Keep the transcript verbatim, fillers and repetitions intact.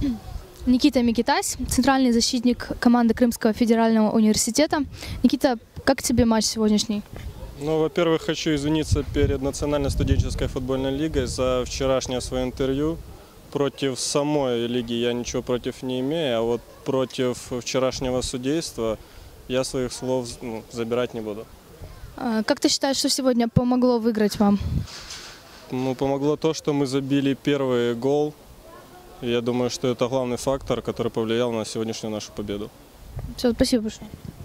Никита Микитась, центральный защитник команды Крымского федерального университета. Никита, как тебе матч сегодняшний? Ну, во-первых, хочу извиниться перед Национальной студенческой футбольной лигой за вчерашнее свое интервью. Против самой лиги я ничего против не имею, а вот против вчерашнего судейства я своих слов ну, забирать не буду. Как ты считаешь, что сегодня помогло выиграть вам? Ну, помогло то, что мы забили первый гол. Я думаю, что это главный фактор, который повлиял на сегодняшнюю нашу победу. Все, спасибо большое.